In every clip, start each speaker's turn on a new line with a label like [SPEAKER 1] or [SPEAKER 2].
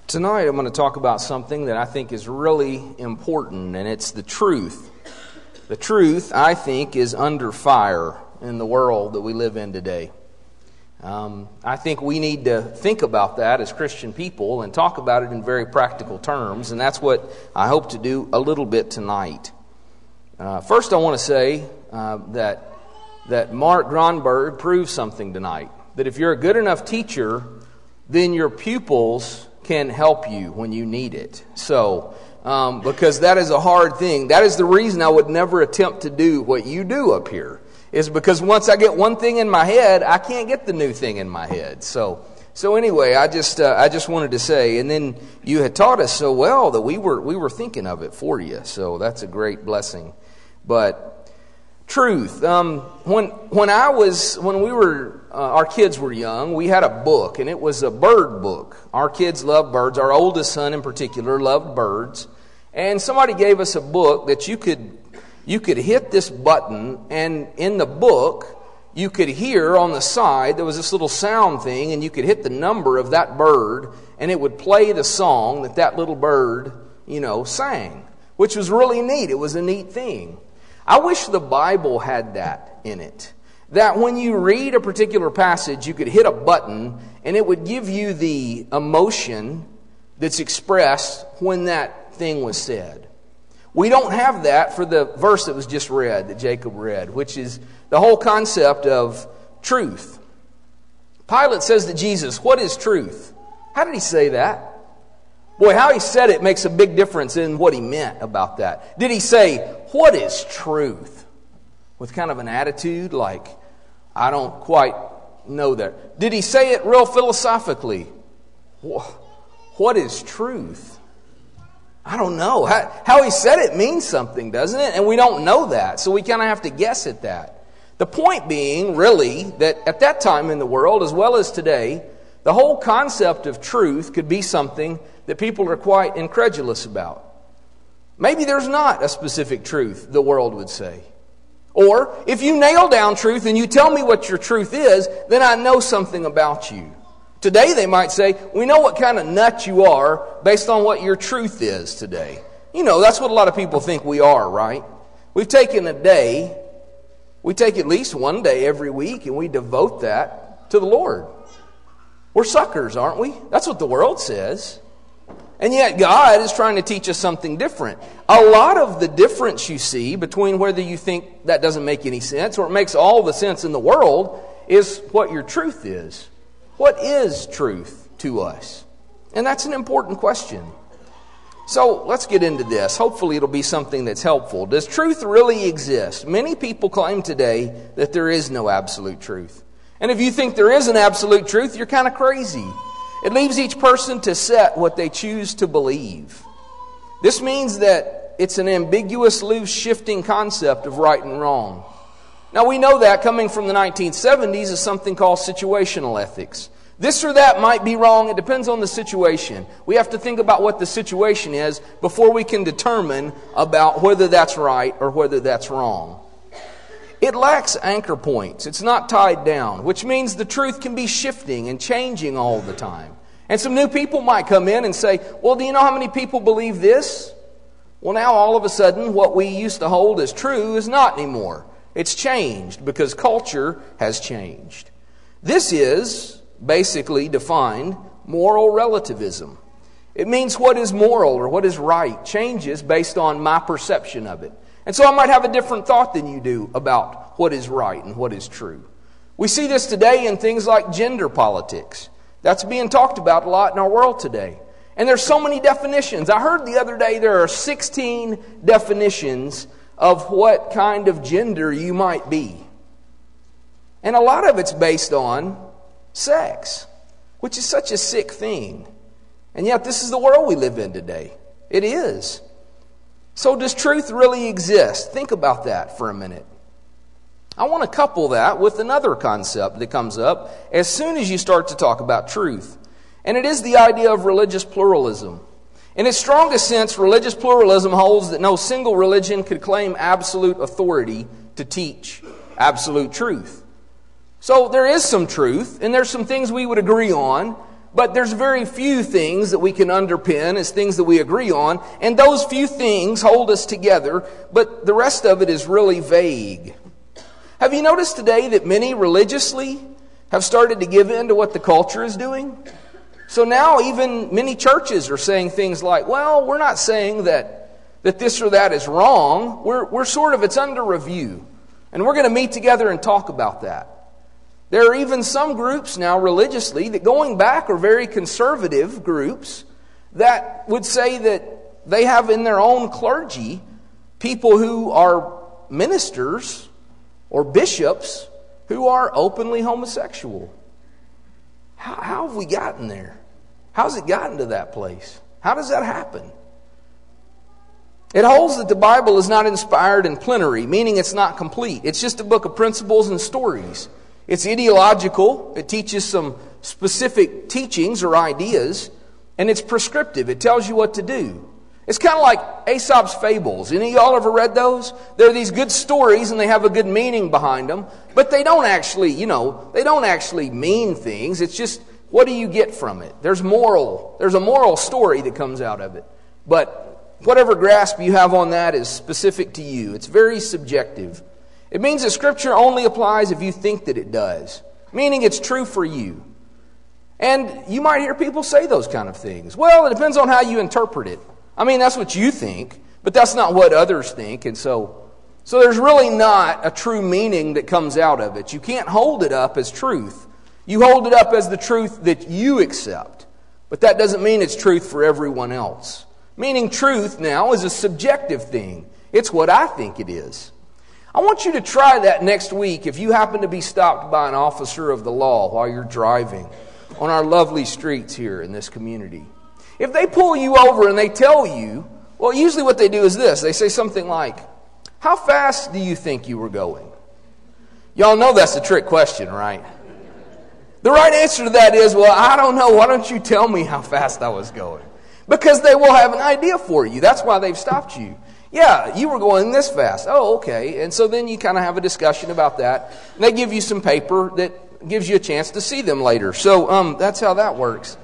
[SPEAKER 1] Tonight I'm going to talk about something that I think is really important, and it's the truth. The truth, I think, is under fire in the world that we live in today. I think we need to think about that as Christian people and talk about it in very practical terms, and that's what I hope to do a little bit tonight. First, I want to say that Mark Gronberg proves something tonight, that if you're a good enough teacher, then your pupils can help you when you need it. So, because that is a hard thing. That is the reason I would never attempt to do what you do up here, is because once I get one thing in my head, I can't get the new thing in my head. So anyway, I just wanted to say, and then you had taught us so well that we were thinking of it for you. So that's a great blessing. But truth. Our kids were young, we had a book, and it was a bird book. Our kids love birds. Our oldest son in particular loved birds. And somebody gave us a book that you could hit this button, and in the book, you could hear on the side, there was this little sound thing, and you could hit the number of that bird, and it would play the song that little bird, sang, which was really neat. It was a neat thing. I wish the Bible had that in it. That when you read a particular passage, you could hit a button and it would give you the emotion that's expressed when that thing was said. We don't have that for the verse that was just read, that Jacob read, which is the whole concept of truth. Pilate says to Jesus, "What is truth?" How did he say that? Boy, how he said it makes a big difference in what he meant about that. Did he say, "What is truth?" with kind of an attitude like, I don't quite know that? Did he say it real philosophically? What is truth? I don't know. How he said it means something, doesn't it? And we don't know that, so we kind of have to guess at that. The point being, really, that at that time in the world, as well as today, the whole concept of truth could be something that people are quite incredulous about. Maybe there's not a specific truth, the world would say. Or, if you nail down truth and you tell me what your truth is, then I know something about you. Today they might say, we know what kind of nut you are based on what your truth is today. That's what a lot of people think we are, right? We've taken a day, we take at least one day every week, and we devote that to the Lord. We're suckers, aren't we? That's what the world says. And yet God is trying to teach us something different. A lot of the difference you see between whether you think that doesn't make any sense or it makes all the sense in the world is what your truth is. What is truth to us? And that's an important question. So let's get into this. Hopefully it'll be something that's helpful. Does truth really exist? Many people claim today that there is no absolute truth. And if you think there is an absolute truth, you're kind of crazy. It leaves each person to set what they choose to believe. This means that it's an ambiguous, loose, shifting concept of right and wrong. Now we know that coming from the 1970s is something called situational ethics. This or that might be wrong. It depends on the situation. We have to think about what the situation is before we can determine about whether that's right or whether that's wrong. It lacks anchor points. It's not tied down, which means the truth can be shifting and changing all the time. And some new people might come in and say, well, do you know how many people believe this? Well, now all of a sudden what we used to hold as true is not anymore. It's changed because culture has changed. This is basically defined moral relativism. It means what is moral or what is right changes based on my perception of it. And so I might have a different thought than you do about what is right and what is true. We see this today in things like gender politics. That's being talked about a lot in our world today. And there's so many definitions. I heard the other day there are 16 definitions of what kind of gender you might be. And a lot of it's based on sex, which is such a sick thing. And yet this is the world we live in today. It is. So does truth really exist? Think about that for a minute. I want to couple that with another concept that comes up as soon as you start to talk about truth. And it is the idea of religious pluralism. In its strongest sense, religious pluralism holds that no single religion could claim absolute authority to teach absolute truth. So there is some truth, and there's some things we would agree on, But there's very few things that we can underpin as things that we agree on, and those few things hold us together, but the rest of it is really vague. Have you noticed today that many religiously have started to give in to what the culture is doing? So now even many churches are saying things like, well, we're not saying that this or that is wrong. We're sort of, it's under review. And we're going to meet together and talk about that. There are even some groups now religiously that going back are very conservative groups that would say that they have in their own clergy people who are ministers or bishops who are openly homosexual. How have we gotten there? How's it gotten to that place? How does that happen? It holds that the Bible is not inspired and plenary, meaning it's not complete. It's just a book of principles and stories. It's ideological. It teaches some specific teachings or ideas, and it's prescriptive. It tells you what to do. It's kind of like Aesop's fables. Any of y'all ever read those? They're these good stories, and they have a good meaning behind them, but they don't actually, they don't actually mean things. It's just, what do you get from it? There's a moral story that comes out of it. But whatever grasp you have on that is specific to you. It's very subjective. It means that Scripture only applies if you think that it does, meaning it's true for you. And you might hear people say those kind of things. Well, it depends on how you interpret it. I mean, that's what you think, but that's not what others think. And so there's really not a true meaning that comes out of it. You can't hold it up as truth. You hold it up as the truth that you accept. But that doesn't mean it's truth for everyone else. Meaning truth now is a subjective thing. It's what I think it is. I want you to try that next week if you happen to be stopped by an officer of the law while you're driving on our lovely streets here in this community. If they pull you over and they tell you, well, usually what they do is this. They say something like, how fast do you think you were going? Y'all know that's a trick question, right? The right answer to that is, well, I don't know. Why don't you tell me how fast I was going? Because they will have an idea for you. That's why they've stopped you. Yeah, you were going this fast. Oh, okay. And so then you kind of have a discussion about that. And they give you some paper that gives you a chance to see them later. So that's how that works.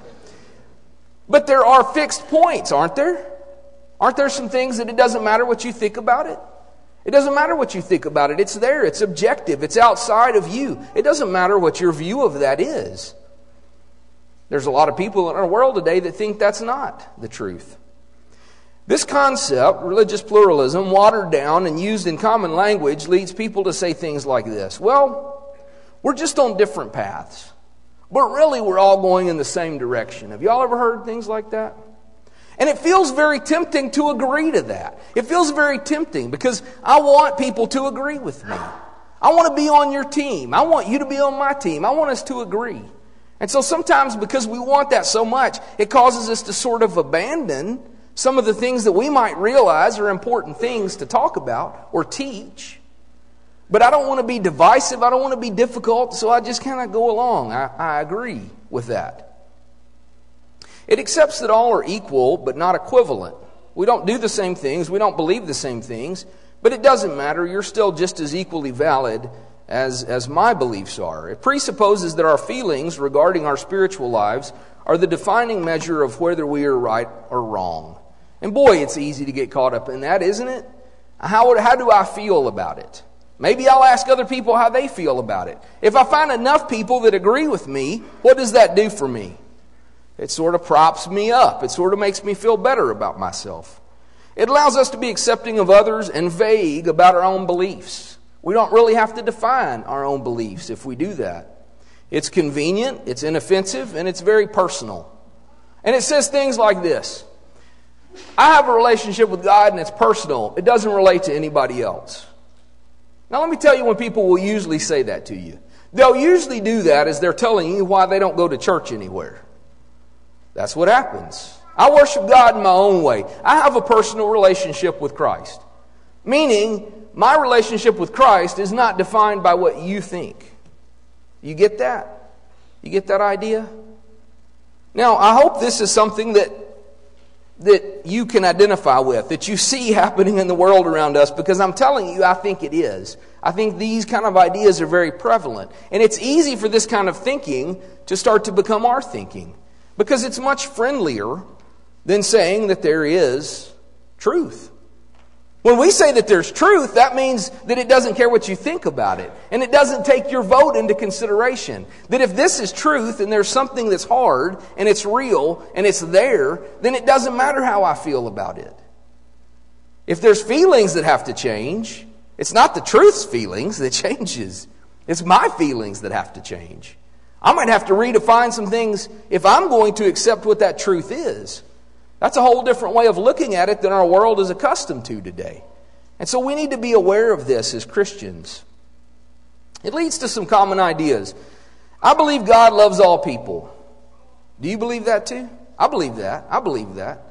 [SPEAKER 1] But there are fixed points, aren't there? Aren't there some things that it doesn't matter what you think about it? It doesn't matter what you think about it. It's there. It's objective. It's outside of you. It doesn't matter what your view of that is. There's a lot of people in our world today that think that's not the truth. This concept, religious pluralism, watered down and used in common language, leads people to say things like this. Well, we're just on different paths. But really, we're all going in the same direction. Have y'all ever heard things like that? And it feels very tempting to agree to that. It feels very tempting because I want people to agree with me. I want to be on your team. I want you to be on my team. I want us to agree. And so sometimes because we want that so much, it causes us to sort of abandon some of the things that we might realize are important things to talk about or teach. But I don't want to be divisive. I don't want to be difficult. So I just kind of go along. I agree with that. It accepts that all are equal but not equivalent. We don't do the same things. We don't believe the same things. But it doesn't matter. You're still just as equally valid as my beliefs are. It presupposes that our feelings regarding our spiritual lives are the defining measure of whether we are right or wrong. And boy, it's easy to get caught up in that, isn't it? How do I feel about it? Maybe I'll ask other people how they feel about it. If I find enough people that agree with me, what does that do for me? It sort of props me up. It sort of makes me feel better about myself. It allows us to be accepting of others and vague about our own beliefs. We don't really have to define our own beliefs if we do that. It's convenient, it's inoffensive, and it's very personal. And it says things like this. I have a relationship with God and it's personal. It doesn't relate to anybody else. Now let me tell you when people will usually say that to you. They'll usually do that as they're telling you why they don't go to church anywhere. That's what happens. I worship God in my own way. I have a personal relationship with Christ. Meaning, my relationship with Christ is not defined by what you think. You get that? You get that idea? Now, I hope this is something that you can identify with, that you see happening in the world around us, because I'm telling you, I think it is. I think these kind of ideas are very prevalent. And it's easy for this kind of thinking to start to become our thinking. because it's much friendlier than saying that there is truth. When we say that there's truth, that means that it doesn't care what you think about it. And it doesn't take your vote into consideration. That if this is truth and there's something that's hard and it's real and it's there, then it doesn't matter how I feel about it. If there's feelings that have to change, it's not the truth's feelings that changes. It's my feelings that have to change. I might have to redefine some things if I'm going to accept what that truth is. That's a whole different way of looking at it than our world is accustomed to today. And so we need to be aware of this as Christians. It leads to some common ideas. I believe God loves all people. Do you believe that too? I believe that. I believe that.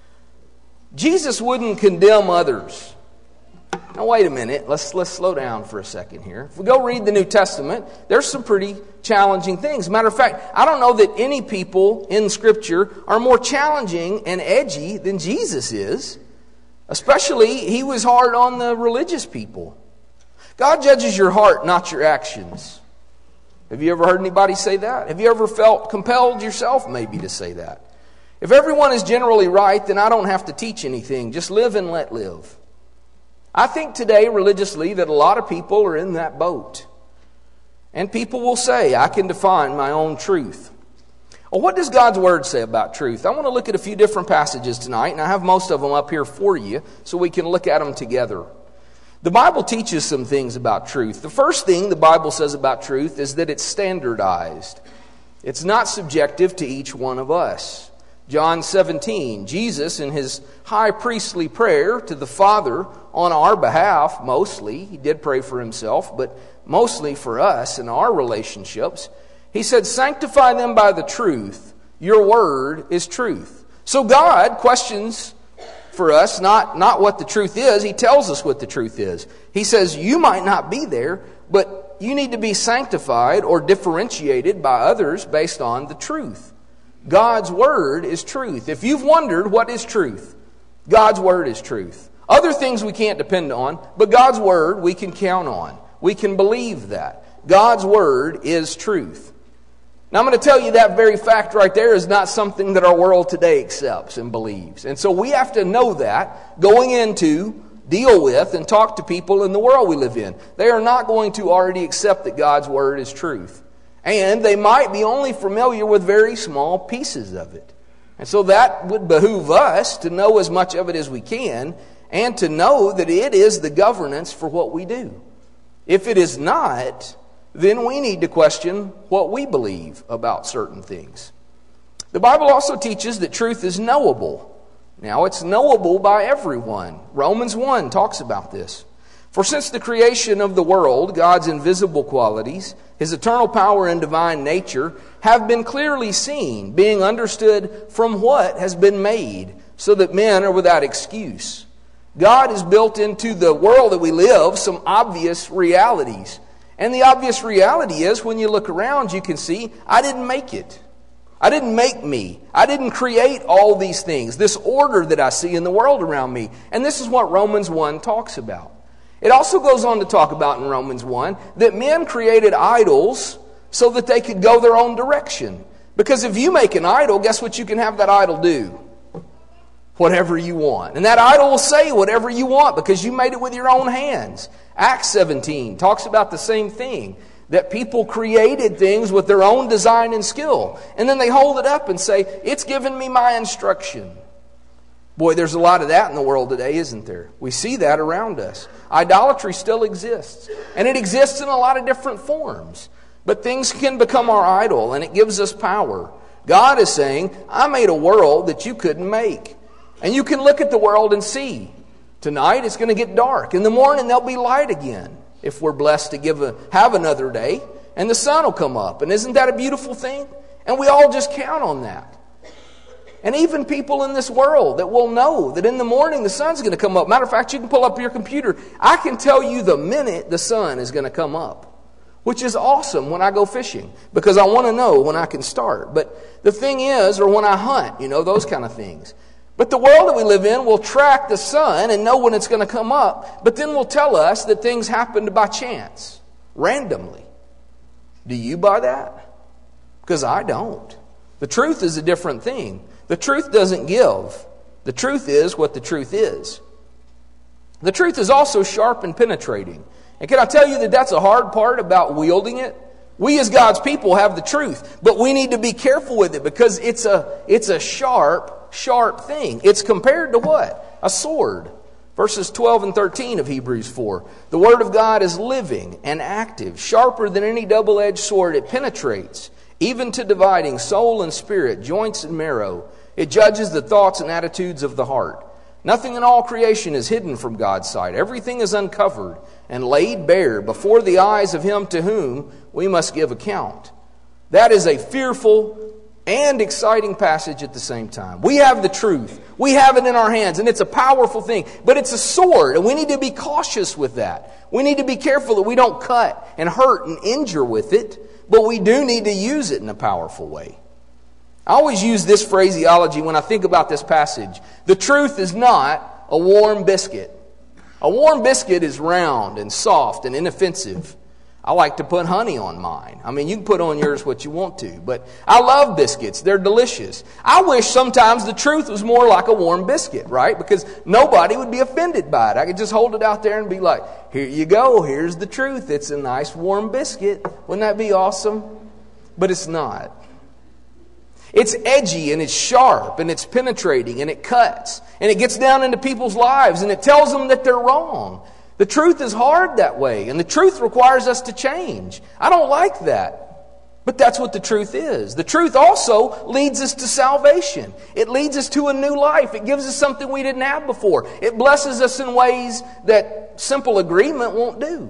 [SPEAKER 1] Jesus wouldn't condemn others. Now wait a minute, let's slow down for a second here. If we go read the New Testament, there's some pretty challenging things. Matter of fact, I don't know that any people in Scripture are more challenging and edgy than Jesus is. Especially, he was hard on the religious people. God judges your heart, not your actions. Have you ever heard anybody say that? Have you ever felt compelled yourself maybe to say that? If everyone is generally right, then I don't have to teach anything. Just live and let live. I think today, religiously, that a lot of people are in that boat. And people will say, I can define my own truth. Well, what does God's Word say about truth? I want to look at a few different passages tonight, and I have most of them up here for you so we can look at them together. The Bible teaches some things about truth. The first thing the Bible says about truth is that it's standardized. It's not subjective to each one of us. John 17, Jesus in his high priestly prayer to the Father on our behalf, mostly, he did pray for himself, but mostly for us in our relationships, he said, sanctify them by the truth. Your word is truth. So God questions for us not what the truth is. He tells us what the truth is. He says, you might not be there, but you need to be sanctified or differentiated by others based on the truth. God's Word is truth. If you've wondered what is truth, God's Word is truth. Other things we can't depend on, but God's Word we can count on. We can believe that. God's Word is truth. Now I'm going to tell you that very fact right there is not something that our world today accepts and believes. And so we have to know that going into, deal with, and talk to people in the world we live in. They are not going to already accept that God's Word is truth. And they might be only familiar with very small pieces of it. And so that would behoove us to know as much of it as we can and to know that it is the governance for what we do. If it is not, then we need to question what we believe about certain things. The Bible also teaches that truth is knowable. Now, it's knowable by everyone. Romans 1 talks about this. For since the creation of the world, God's invisible qualities, His eternal power and divine nature, have been clearly seen, being understood from what has been made, so that men are without excuse. God has built into the world that we live some obvious realities. And the obvious reality is, when you look around, you can see, I didn't make it. I didn't make me. I didn't create all these things, this order that I see in the world around me. And this is what Romans 1 talks about. It also goes on to talk about in Romans 1 that men created idols so that they could go their own direction. Because if you make an idol, guess what you can have that idol do? Whatever you want. And that idol will say whatever you want because you made it with your own hands. Acts 17 talks about the same thing. That people created things with their own design and skill. And then they hold it up and say, it's given me my instruction. Boy, there's a lot of that in the world today, isn't there? We see that around us. Idolatry still exists. And it exists in a lot of different forms. But things can become our idol, and it gives us power. God is saying, I made a world that you couldn't make. And you can look at the world and see. Tonight it's going to get dark. In the morning there'll be light again. If we're blessed to have another day. And the sun will come up. And isn't that a beautiful thing? And we all just count on that. And even people in this world that will know that in the morning the sun's going to come up. Matter of fact, you can pull up your computer. I can tell you the minute the sun is going to come up. Which is awesome when I go fishing. Because I want to know when I can start. But the thing is, or when I hunt, those kind of things. But the world that we live in will track the sun and know when it's going to come up. But then will tell us that things happened by chance. Randomly. Do you buy that? Because I don't. The truth is a different thing. The truth doesn't give. The truth is what the truth is. The truth is also sharp and penetrating. And can I tell you that that's a hard part about wielding it? We as God's people have the truth, but we need to be careful with it because it's a sharp thing. It's compared to what? A sword. Verses 12 and 13 of Hebrews 4. The Word of God is living and active, sharper than any double-edged sword. It penetrates, even to dividing soul and spirit, joints and marrow. It judges the thoughts and attitudes of the heart. Nothing in all creation is hidden from God's sight. Everything is uncovered and laid bare before the eyes of Him to whom we must give account. That is a fearful and exciting passage at the same time. We have the truth. We have it in our hands, and it's a powerful thing. But it's a sword, and we need to be cautious with that. We need to be careful that we don't cut and hurt and injure with it, but we do need to use it in a powerful way. I always use this phraseology when I think about this passage. The truth is not a warm biscuit. A warm biscuit is round and soft and inoffensive. I like to put honey on mine. I mean, you can put on yours what you want to, but I love biscuits. They're delicious. I wish sometimes the truth was more like a warm biscuit, right? Because nobody would be offended by it. I could just hold it out there and be like, here you go, here's the truth. It's a nice warm biscuit. Wouldn't that be awesome? But it's not. It's edgy and it's sharp and it's penetrating and it cuts and it gets down into people's lives and it tells them that they're wrong. The truth is hard that way, and the truth requires us to change. I don't like that, but that's what the truth is. The truth also leads us to salvation. It leads us to a new life. It gives us something we didn't have before. It blesses us in ways that simple agreement won't do.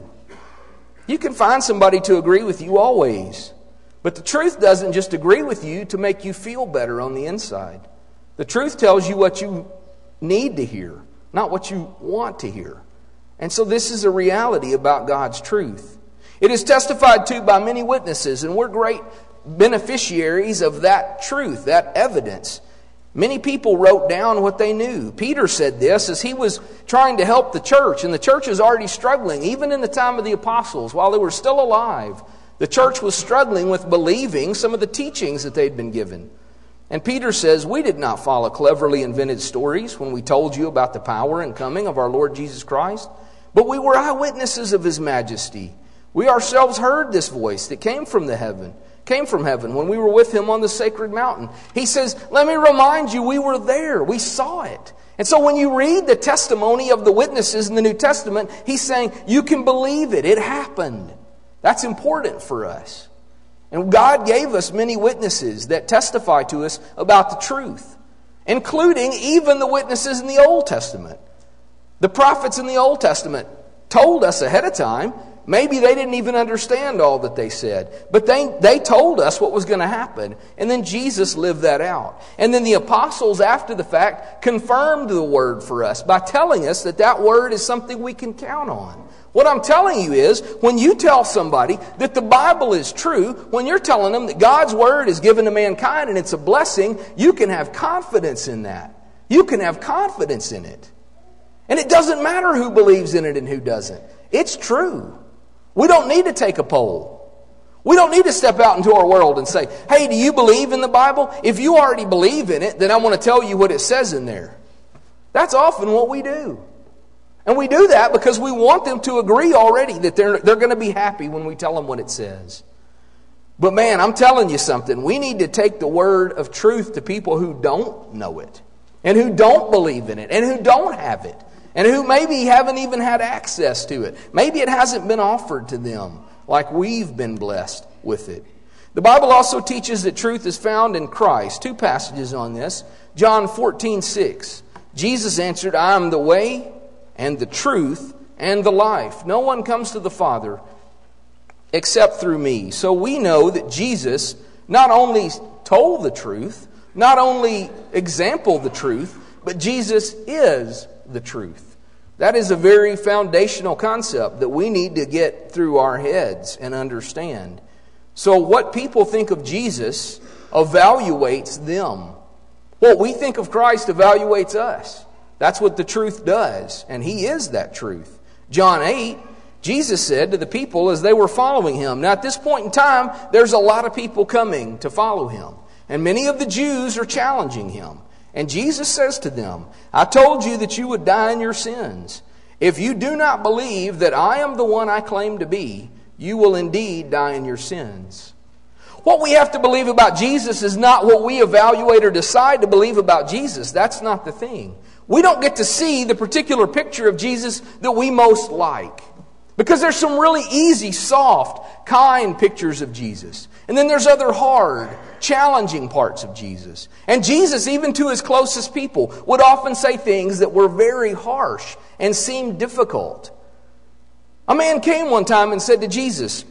[SPEAKER 1] You can find somebody to agree with you always, but the truth doesn't just agree with you to make you feel better on the inside. The truth tells you what you need to hear, not what you want to hear. And so this is a reality about God's truth. It is testified to by many witnesses, and we're great beneficiaries of that truth, that evidence. Many people wrote down what they knew. Peter said this as he was trying to help the church, and the church is already struggling, even in the time of the apostles, while they were still alive. The church was struggling with believing some of the teachings that they'd been given. And Peter says, we did not follow cleverly invented stories when we told you about the power and coming of our Lord Jesus Christ, but we were eyewitnesses of His majesty. We ourselves heard this voice that came from heaven when we were with Him on the sacred mountain. He says, let me remind you, we were there. We saw it. And so when you read the testimony of the witnesses in the New Testament, he's saying, you can believe it. It happened. That's important for us. And God gave us many witnesses that testify to us about the truth, including even the witnesses in the Old Testament. The prophets in the Old Testament told us ahead of time. Maybe they didn't even understand all that they said, but they told us what was going to happen. And then Jesus lived that out. And then the apostles, after the fact, confirmed the word for us by telling us that that word is something we can count on. What I'm telling you is, when you tell somebody that the Bible is true, when you're telling them that God's word is given to mankind and it's a blessing, you can have confidence in that. You can have confidence in it. And it doesn't matter who believes in it and who doesn't. It's true. We don't need to take a poll. We don't need to step out into our world and say, hey, do you believe in the Bible? If you already believe in it, then I want to tell you what it says in there. That's often what we do. And we do that because we want them to agree already that they're going to be happy when we tell them what it says. But man, I'm telling you something. We need to take the word of truth to people who don't know it, and who don't believe in it, and who don't have it, and who maybe haven't even had access to it. Maybe it hasn't been offered to them like we've been blessed with it. The Bible also teaches that truth is found in Christ. 2 passages on this. John 14:6. Jesus answered, I am the way and the truth and the life. No one comes to the Father except through me. So we know that Jesus not only told the truth, not only exampled the truth, but Jesus is the truth. That is a very foundational concept that we need to get through our heads and understand. So what people think of Jesus evaluates them. What we think of Christ evaluates us. That's what the truth does, and He is that truth. John 8, Jesus said to the people as they were following Him. Now at this point in time, there's a lot of people coming to follow Him. And many of the Jews are challenging him. And Jesus says to them, I told you that you would die in your sins. If you do not believe that I am the one I claim to be, you will indeed die in your sins. What we have to believe about Jesus is not what we evaluate or decide to believe about Jesus. That's not the thing. We don't get to see the particular picture of Jesus that we most like. Because there's some really easy, soft, kind pictures of Jesus. And then there's other hard, challenging parts of Jesus. And Jesus, even to his closest people, would often say things that were very harsh and seemed difficult. A man came one time and said to Jesus,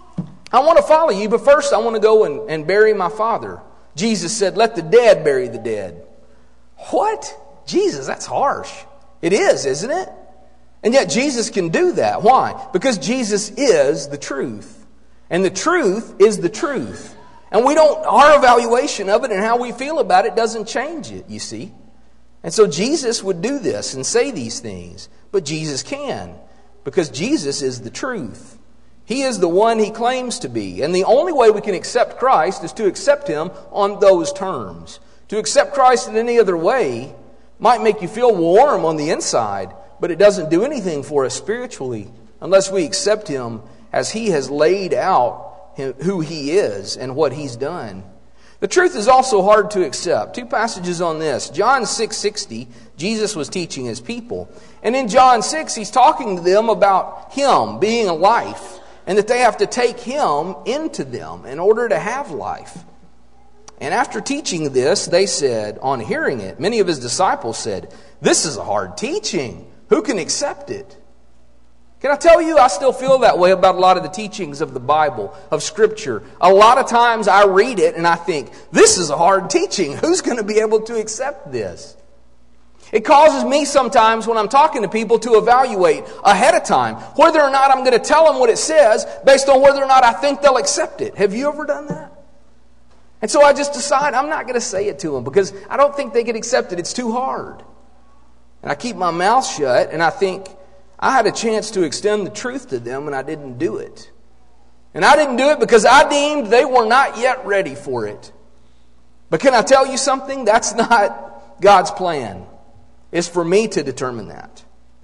[SPEAKER 1] I want to follow you, but first I want to go and bury my father. Jesus said, let the dead bury the dead. What? Jesus, that's harsh. It is, isn't it? And yet Jesus can do that. Why? Because Jesus is the truth. And the truth is the truth. And our evaluation of it and how we feel about it doesn't change it, you see. And so Jesus would do this and say these things. But Jesus can. Because Jesus is the truth. He is the one he claims to be. And the only way we can accept Christ is to accept him on those terms. To accept Christ in any other way might make you feel warm on the inside, but it doesn't do anything for us spiritually unless we accept him as he has laid out who he is and what he's done. The truth is also hard to accept. Two passages on this. John 6:60, Jesus was teaching his people. And in John 6, he's talking to them about him being a life and that they have to take him into them in order to have life. And after teaching this, they said, on hearing it, many of his disciples said, this is a hard teaching. Who can accept it? Can I tell you, I still feel that way about a lot of the teachings of the Bible, of Scripture. A lot of times I read it and I think, this is a hard teaching. Who's going to be able to accept this? It causes me sometimes when I'm talking to people to evaluate ahead of time whether or not I'm going to tell them what it says based on whether or not I think they'll accept it. Have you ever done that? And so I just decide I'm not going to say it to them because I don't think they can accept it. It's too hard. And I keep my mouth shut and I think I had a chance to extend the truth to them and I didn't do it. And I didn't do it because I deemed they were not yet ready for it. But can I tell you something? That's not God's plan. It's for me to determine that.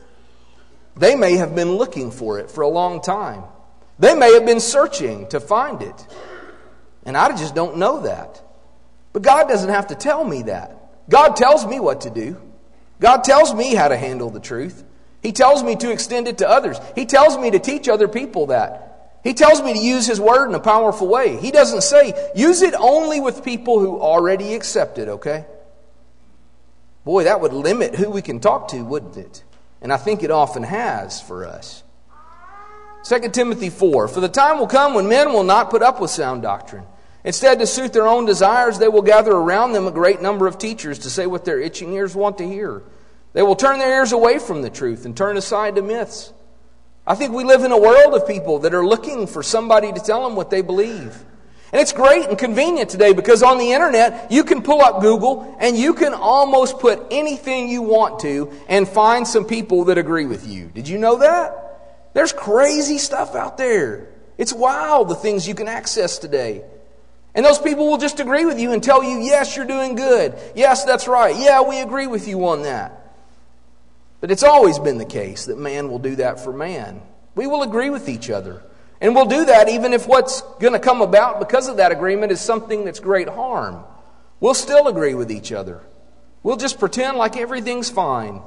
[SPEAKER 1] They may have been looking for it for a long time. They may have been searching to find it. And I just don't know that. But God doesn't have to tell me that. God tells me what to do. God tells me how to handle the truth. He tells me to extend it to others. He tells me to teach other people that. He tells me to use His Word in a powerful way. He doesn't say, use it only with people who already accept it, okay? Boy, that would limit who we can talk to, wouldn't it? And I think it often has for us. 2 Timothy 4, for the time will come when men will not put up with sound doctrine. Instead, to suit their own desires, they will gather around them a great number of teachers to say what their itching ears want to hear. They will turn their ears away from the truth and turn aside to myths. I think we live in a world of people that are looking for somebody to tell them what they believe. And it's great and convenient today because on the internet, you can pull up Google and you can almost put anything you want to and find some people that agree with you. Did you know that? There's crazy stuff out there. It's wild, the things you can access today. And those people will just agree with you and tell you, yes, you're doing good. Yes, that's right. Yeah, we agree with you on that. But it's always been the case that man will do that for man. We will agree with each other. And we'll do that even if what's going to come about because of that agreement is something that's great harm. We'll still agree with each other. We'll just pretend like everything's fine.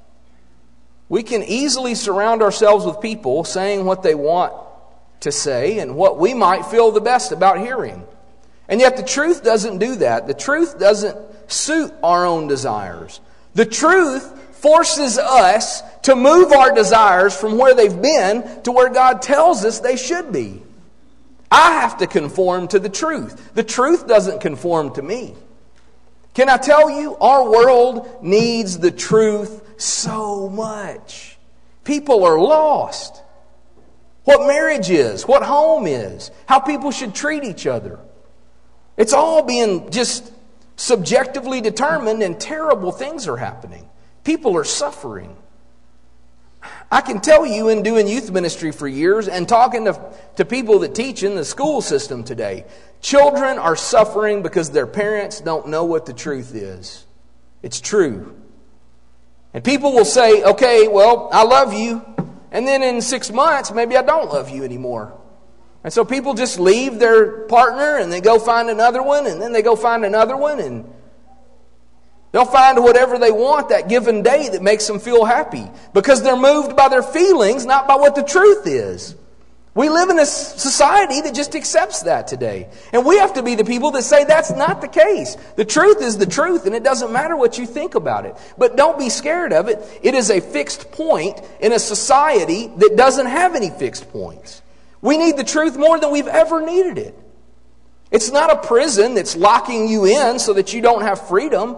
[SPEAKER 1] We can easily surround ourselves with people saying what they want to say and what we might feel the best about hearing. And yet the truth doesn't do that. The truth doesn't suit our own desires. The truth forces us to move our desires from where they've been to where God tells us they should be. I have to conform to the truth. The truth doesn't conform to me. Can I tell you, our world needs the truth so much. People are lost. What marriage is, what home is, how people should treat each other. It's all being just subjectively determined and terrible things are happening. People are suffering. I can tell you, in doing youth ministry for years and talking to people that teach in the school system today, children are suffering because their parents don't know what the truth is. It's true. And people will say, okay, well, I love you. And then in 6 months, maybe I don't love you anymore. And so people just leave their partner and they go find another one, and then they go find another one, and they'll find whatever they want that given day that makes them feel happy, because they're moved by their feelings, not by what the truth is. We live in a society that just accepts that today. And we have to be the people that say that's not the case. The truth is the truth, and it doesn't matter what you think about it. But don't be scared of it. It is a fixed point in a society that doesn't have any fixed points. We need the truth more than we've ever needed it. It's not a prison that's locking you in so that you don't have freedom.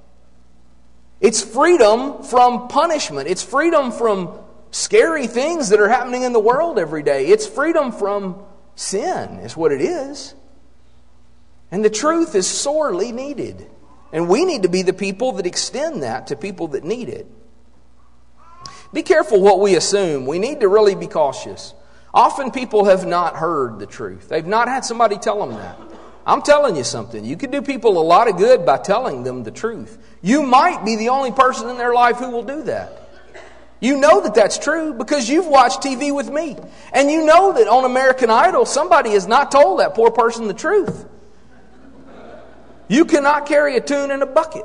[SPEAKER 1] It's freedom from punishment. It's freedom from scary things that are happening in the world every day. It's freedom from sin is what it is. And the truth is sorely needed. And we need to be the people that extend that to people that need it. Be careful what we assume. We need to really be cautious. Often people have not heard the truth. They've not had somebody tell them that. I'm telling you something. You can do people a lot of good by telling them the truth. You might be the only person in their life who will do that. You know that that's true because you've watched TV with me. And you know that on American Idol, somebody has not told that poor person the truth. You cannot carry a tune in a bucket.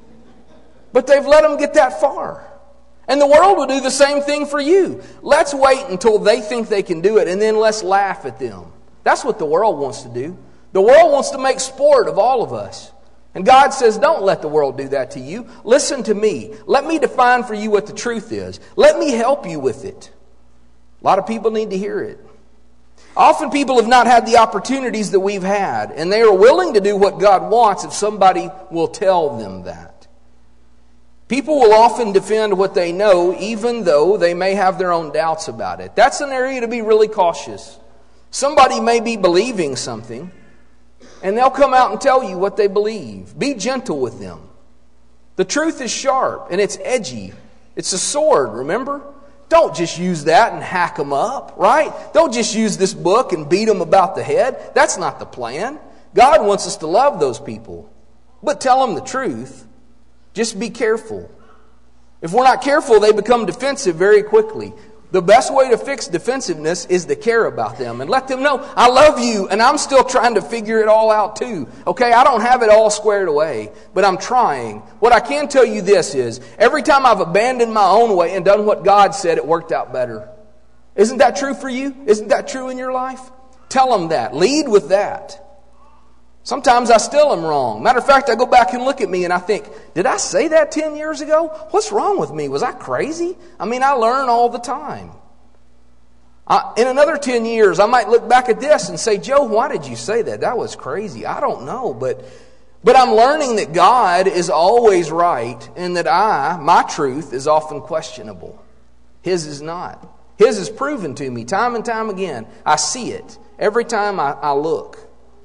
[SPEAKER 1] But they've let them get that far. And the world will do the same thing for you. Let's wait until they think they can do it, and then let's laugh at them. That's what the world wants to do. The world wants to make sport of all of us. And God says, don't let the world do that to you. Listen to me. Let me define for you what the truth is. Let me help you with it. A lot of people need to hear it. Often people have not had the opportunities that we've had, and they are willing to do what God wants if somebody will tell them that. People will often defend what they know, even though they may have their own doubts about it. That's an area to be really cautious. Somebody may be believing something, and they'll come out and tell you what they believe. Be gentle with them. The truth is sharp and it's edgy. It's a sword, remember? Don't just use that and hack them up, right? Don't just use this book and beat them about the head. That's not the plan. God wants us to love those people. But tell them the truth. Just be careful. If we're not careful, they become defensive very quickly. The best way to fix defensiveness is to care about them and let them know, I love you and I'm still trying to figure it all out too. Okay, I don't have it all squared away, but I'm trying. What I can tell you this is, every time I've abandoned my own way and done what God said, it worked out better. Isn't that true for you? Isn't that true in your life? Tell them that. Lead with that. Sometimes I still am wrong. Matter of fact, I go back and look at me and I think, did I say that 10 years ago? What's wrong with me? Was I crazy? I mean, I learn all the time. In another 10 years, I might look back at this and say, Joe, why did you say that? That was crazy. I don't know. But I'm learning that God is always right and that my truth is often questionable. His is not. His is proven to me time and time again. I see it every time I look.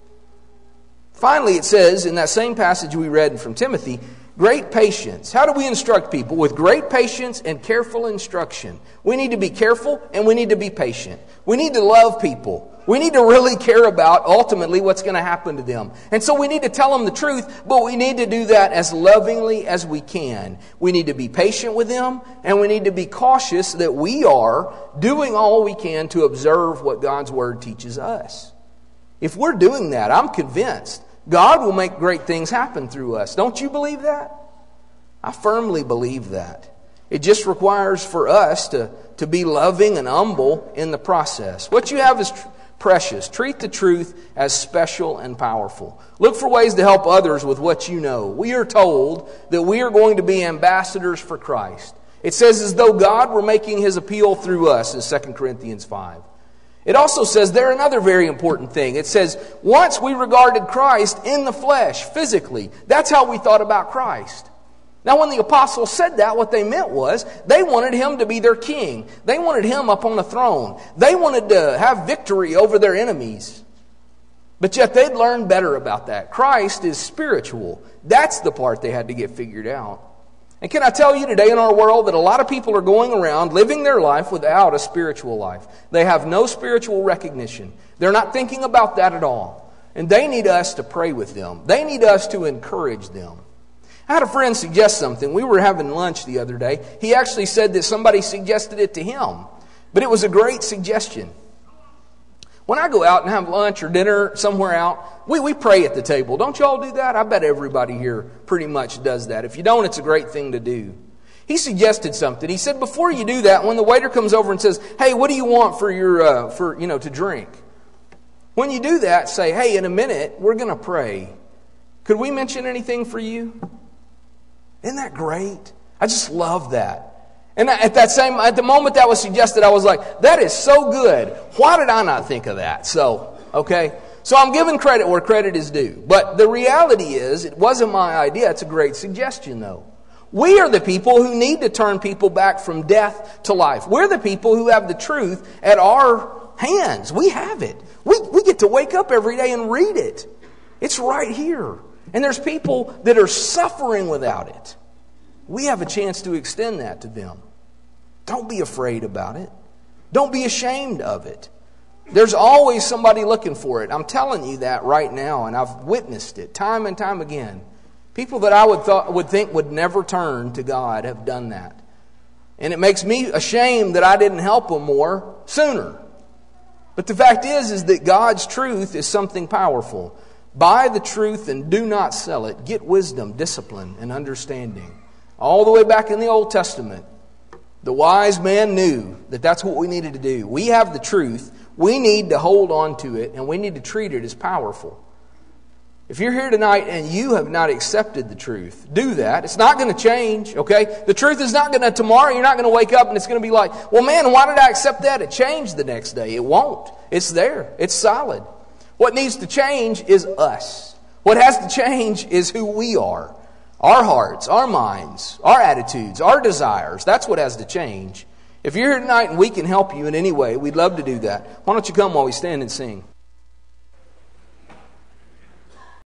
[SPEAKER 1] Finally, it says in that same passage we read from Timothy, great patience. How do we instruct people? With great patience and careful instruction. We need to be careful and we need to be patient. We need to love people. We need to really care about ultimately what's going to happen to them. And so we need to tell them the truth, but we need to do that as lovingly as we can. We need to be patient with them, and we need to be cautious that we are doing all we can to observe what God's Word teaches us. If we're doing that, I'm convinced God will make great things happen through us. Don't you believe that? I firmly believe that. It just requires for us to be loving and humble in the process. What you have is precious. Treat the truth as special and powerful. Look for ways to help others with what you know. We are told that we are going to be ambassadors for Christ. It says as though God were making His appeal through us in 2 Corinthians 5. It also says there another very important thing. It says, once we regarded Christ in the flesh, physically. That's how we thought about Christ. Now when the apostles said that, what they meant was, they wanted Him to be their king. They wanted Him up on the throne. They wanted to have victory over their enemies. But yet they'd learned better about that. Christ is spiritual. That's the part they had to get figured out. And can I tell you today in our world that a lot of people are going around living their life without a spiritual life. They have no spiritual recognition. They're not thinking about that at all. And they need us to pray with them. They need us to encourage them. I had a friend suggest something. We were having lunch the other day. He actually said that somebody suggested it to him. But it was a great suggestion. When I go out and have lunch or dinner somewhere out, we pray at the table. Don't y'all do that? I bet everybody here pretty much does that. If you don't, it's a great thing to do. He suggested something. He said, before you do that, when the waiter comes over and says, hey, what do you want for your to drink? When you do that, say, hey, in a minute, we're going to pray. Could we mention anything for you? Isn't that great? I just love that. And at the moment that was suggested, I was like, that is so good. Why did I not think of that? So I'm giving credit where credit is due. But the reality is, it wasn't my idea. It's a great suggestion, though. We are the people who need to turn people back from death to life. We're the people who have the truth at our hands. We have it. We get to wake up every day and read it. It's right here. And there's people that are suffering without it. We have a chance to extend that to them. Don't be afraid about it. Don't be ashamed of it. There's always somebody looking for it. I'm telling you that right now, and I've witnessed it time and time again. People that I would think would never turn to God have done that. And it makes me ashamed that I didn't help them more sooner. But the fact is that God's truth is something powerful. Buy the truth and do not sell it. Get wisdom, discipline, and understanding. All the way back in the Old Testament, the wise man knew that that's what we needed to do. We have the truth. We need to hold on to it, and we need to treat it as powerful. If you're here tonight and you have not accepted the truth, do that. It's not going to change, okay? The truth is not going to, tomorrow you're not going to wake up and it's going to be like, well, man, why did I accept that? It changed the next day. It won't. It's there. It's solid. What needs to change is us. What has to change is who we are. Our hearts, our minds, our attitudes, our desires. That's what has to change. If you're here tonight and we can help you in any way, we'd love to do that. Why don't you come while we stand and sing?